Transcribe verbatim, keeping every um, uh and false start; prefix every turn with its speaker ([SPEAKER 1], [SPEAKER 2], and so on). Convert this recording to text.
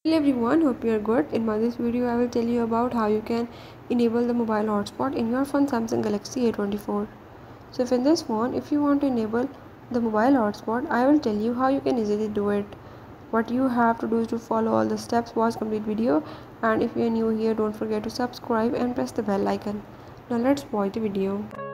[SPEAKER 1] Hello everyone, hope you are good. In my this video I will tell you about how you can enable the mobile hotspot in your phone Samsung Galaxy A twenty-four. So if in this phone, if you want to enable the mobile hotspot, I will tell you how you can easily do it. What you have to do is to follow all the steps, watch complete video, and if you are new here, don't forget to subscribe and press the bell icon. Now let's watch the video.